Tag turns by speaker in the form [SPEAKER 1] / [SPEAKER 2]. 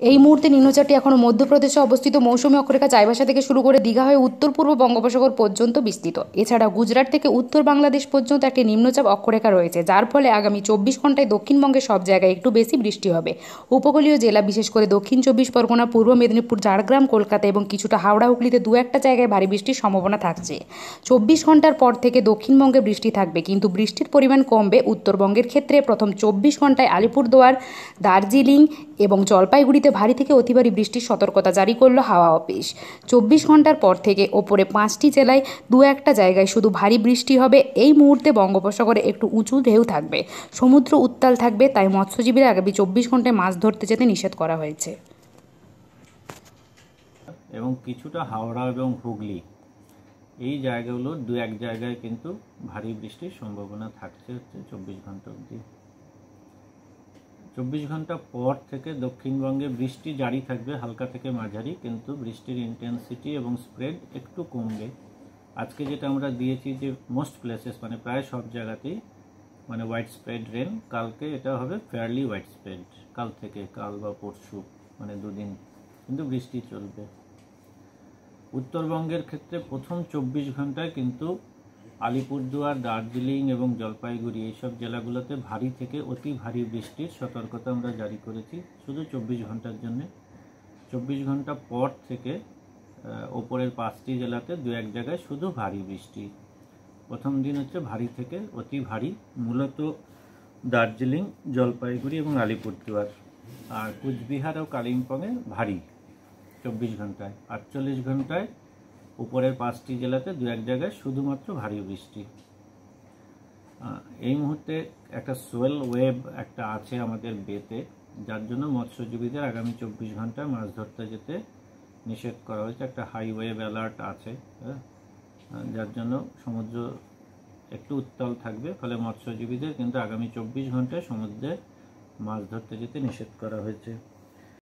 [SPEAKER 1] এই মুহূর্তে নিম্নচাপটি এখনও মধ্যপ্রদেশে অবস্থিত। মৌসুমী অক্ষরেখা চাইবাসা থেকে শুরু করে দীঘা হয়ে উত্তর পূর্ব বঙ্গোপসাগর পর্যন্ত বিস্তৃত। এছাড়া গুজরাট থেকে উত্তর বাংলাদেশ পর্যন্ত একটি নিম্নচাপ অক্ষরেখা রয়েছে, যার ফলে আগামী 24 ঘন্টায় দক্ষিণবঙ্গের সব জায়গায় একটু বেশি বৃষ্টি হবে। উপকূলীয় জেলা বিশেষ করে দক্ষিণ 24 পরগনা, পূর্ব মেদিনীপুর, ঝাড়গ্রাম, কলকাতা এবং কিছুটা হাওড়া হুগলিতে দু একটা জায়গায় ভারী বৃষ্টির সম্ভাবনা থাকছে। 24 ঘন্টার পর থেকে দক্ষিণবঙ্গে বৃষ্টি থাকবে, কিন্তু বৃষ্টির পরিমাণ কমবে। উত্তরবঙ্গের ক্ষেত্রে প্রথম 24 ঘন্টায় আলিপুরদুয়ার, দার্জিলিং এবং জলপাইগুড়িতে ভারী থেকে অতি ভারী বৃষ্টির সতর্কতা জারি করলো হাওয়া অফিস। 24 ঘন্টার পর থেকে ওপরে 5টি জেলায় দু একটা জায়গায় শুধু ভারী বৃষ্টি হবে। এই মুহূর্তে বঙ্গোপসাগরে একটু উঁচু ঢেউ থাকবে, সমুদ্র উত্তাল থাকবে, তাই মৎস্যজীবীরা আগামী 24 ঘন্টায় মাছ ধরতে যেতে নিষেধ করা হয়েছে।
[SPEAKER 2] এবং কিছুটা হাওড়া এবং হুগলি এই জায়গাগুলোর দু এক জায়গায় কিন্তু ভারী বৃষ্টির সম্ভাবনা থাকছে 24 ঘন্টা অবধি। 24 ঘন্টা পর থেকে দক্ষিণবঙ্গে বৃষ্টি জারি থাকবে, হালকা থেকে মাঝারি, কিন্তু বৃষ্টির ইন্টেন্সিটি এবং স্প্রেড একটু কমবে। আজকে যেটা আমরা দিয়েছি যে মোস্ট প্লেসেস মানে প্রায় সব জায়গাতেই মানে হোয়াইট স্প্রেড রেন, কালকে এটা হবে ফেয়ারলি হোয়াইট স্প্রেড। কাল বা পরশু মানে দুদিন কিন্তু বৃষ্টি চলবে। উত্তরবঙ্গের ক্ষেত্রে প্রথম 24 ঘন্টায় কিন্তু আলিপুরদুয়ার, দার্জিলিং এবং জলপাইগুড়ি এইসব জেলাগুলোতে ভারী থেকে অতি ভারী বৃষ্টির সতর্কতা আমরা জারি করেছি শুধু 24 ঘন্টার জন্য। 24 ঘন্টা পর থেকে ওপরের 5টি জেলাতে দু এক জায়গায় শুধু ভারী বৃষ্টি। প্রথম দিন হচ্ছে ভারী থেকে অতি ভারী, মূলত দার্জিলিং, জলপাইগুড়ি এবং আলিপুরদুয়ার। আর কুচবিহার ও কালিম্পংয়ে ভারী 24 ঘন্টায়। 48 ঘন্টায় উপরের 5টি জেলাতে দু এক জায়গায় শুধুমাত্র ভারী বৃষ্টি। এই মুহূর্তে একটা সোয়েল ওয়েভ একটা আছে আমাদের বেতে, যার জন্য মৎস্যজীবীদের আগামী 24 ঘন্টায় মাছ ধরতে যেতে নিষেধ করা হয়েছে। একটা হাই ওয়েভ অ্যালার্ট আছে, যার জন্য সমুদ্র একটু উত্তাল থাকবে, ফলে মৎস্যজীবীদের কিন্তু আগামী 24 ঘন্টায় সমুদ্রে মাছ ধরতে যেতে নিষেধ করা হয়েছে।